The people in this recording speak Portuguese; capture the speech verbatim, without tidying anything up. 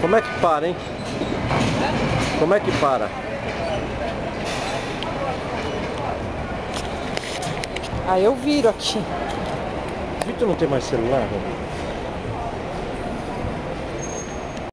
Como é que para, hein? Como é que para? Aí eu viro aqui. Vitor não tem mais celular, né?